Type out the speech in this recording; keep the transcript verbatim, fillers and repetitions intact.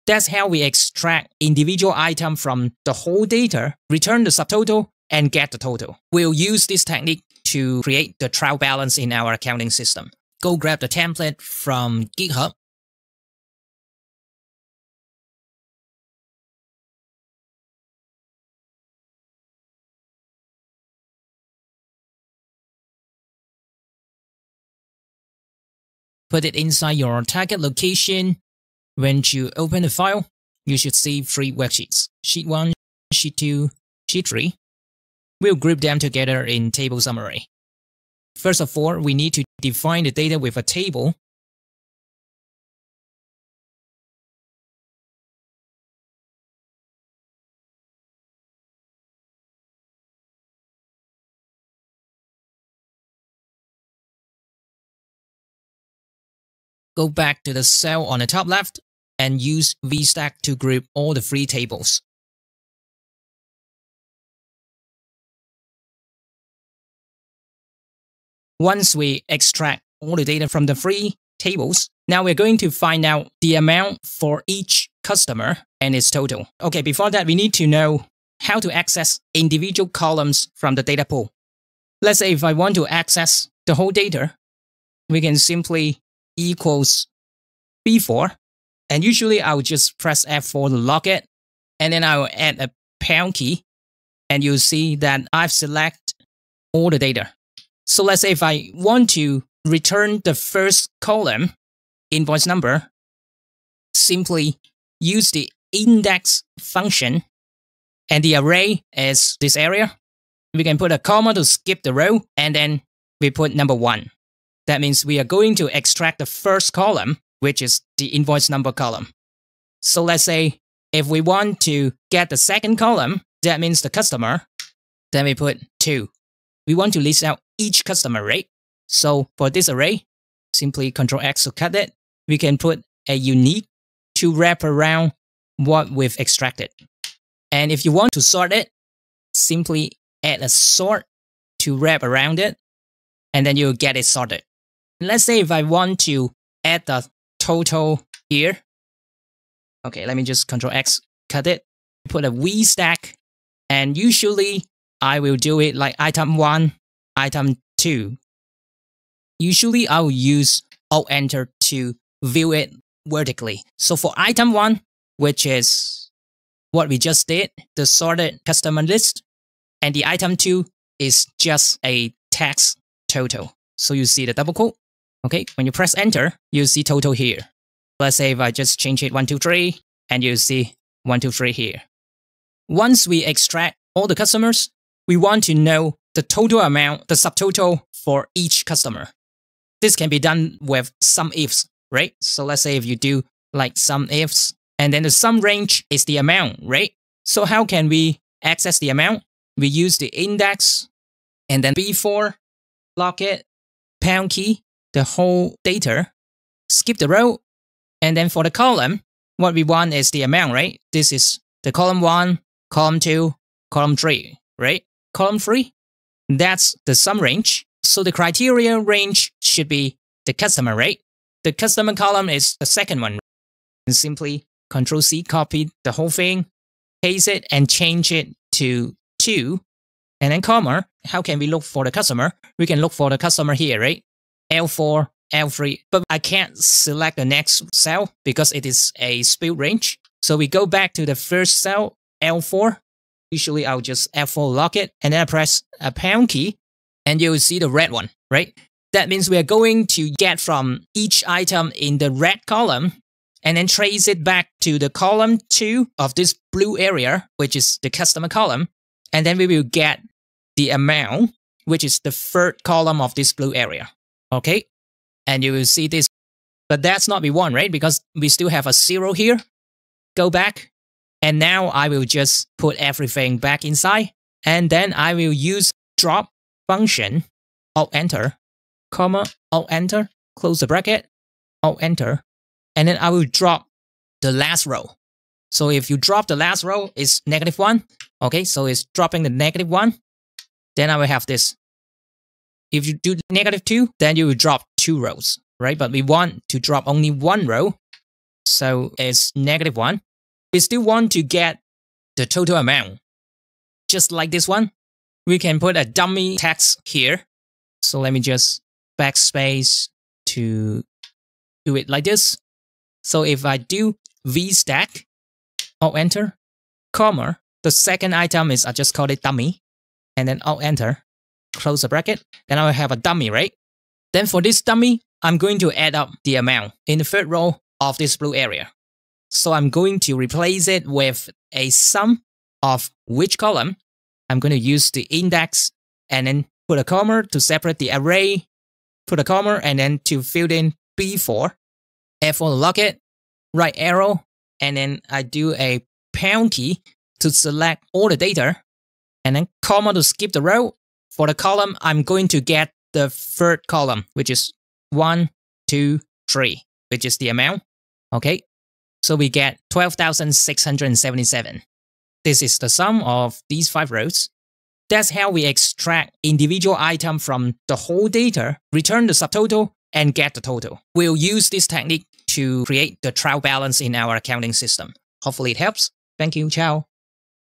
That's how we extract individual item from the whole data, return the subtotal, and get the total. We'll use this technique to create the trial balance in our accounting system. Go grab the template from GitHub. Put it inside your target location. When you open the file, you should see three worksheets. Sheet one, Sheet two, Sheet three. We'll group them together in table summary. First of all, we need to define the data with a table. Go back to the cell on the top left and use Vstack to group all the three tables. Once we extract all the data from the three tables, now we're going to find out the amount for each customer and its total. Okay, before that, we need to know how to access individual columns from the data pool. Let's say if I want to access the whole data, we can simply equals B four, and usually I'll just press F four to lock it, and then I'll add a pound key, and you'll see that I've selected all the data. So let's say if I want to return the first column, invoice number, simply use the index function, and the array is this area. We can put a comma to skip the row, and then we put number one. That means we are going to extract the first column, which is the invoice number column. So let's say if we want to get the second column, that means the customer, then we put two. We want to list out each customer, right? So for this array, simply control X to cut it. We can put a unique to wrap around what we've extracted. And if you want to sort it, simply add a sort to wrap around it, and then you'll get it sorted. Let's say if I want to add the total here. Okay, let me just control X, cut it, put a Vstack, and usually I will do it like item one, item two. Usually I'll use Alt Enter to view it vertically. So for item one, which is what we just did, the sorted customer list, and the item two is just a text total. So you see the double quote. Okay, when you press enter, you see total here. Let's say if I just change it one, two, three, and you see one, two, three here. Once we extract all the customers, we want to know the total amount, the subtotal for each customer. This can be done with Sumifs, right? So let's say if you do like Sumifs, and then the sum range is the amount, right? So how can we access the amount? We use the index, and then B four, lock it, pound key, the whole data, skip the row, and then for the column, what we want is the amount, right? This is the column one, column two, column three, right? Column three, that's the sum range. So the criteria range should be the customer, right? The customer column is the second one. And simply control C, copy the whole thing, paste it, and change it to two, and then comma. How can we look for the customer? We can look for the customer here, right? L four, L three, but I can't select the next cell because it is a split range. So we go back to the first cell, L four. Usually I'll just F four lock it, and then I press a pound key, and you'll see the red one, right? That means we are going to get from each item in the red column, and then trace it back to the column two of this blue area, which is the customer column, and then we will get the amount, which is the third column of this blue area. Okay, and you will see this, but that's not what we want, right? Because we still have a zero here. Go back, and now I will just put everything back inside, and then I will use drop function, Alt Enter, comma, Alt Enter, close the bracket, Alt Enter, and then I will drop the last row. So if you drop the last row, it's negative one. Okay, so it's dropping the negative one. Then I will have this. If you do negative two, then you will drop two rows, right? But we want to drop only one row. So it's negative one. We still want to get the total amount. Just like this one, we can put a dummy text here. So let me just backspace to do it like this. So if I do Vstack, Alt Enter, comma, the second item is, I just call it dummy, and then Alt Enter, close the bracket, then I will have a dummy, right? Then for this dummy, I'm going to add up the amount in the third row of this blue area. So I'm going to replace it with a sum of which column. I'm going to use the index and then put a comma to separate the array, put a comma, and then to fill in B four, F four to lock it, right arrow, and then I do a pound key to select all the data, and then comma to skip the row. For the column, I'm going to get the third column, which is one, two, three, which is the amount. Okay, so we get twelve thousand six hundred seventy-seven. This is the sum of these five rows. That's how we extract individual item from the whole data, return the subtotal, and get the total. We'll use this technique to create the trial balance in our accounting system. Hopefully it helps. Thank you. Ciao.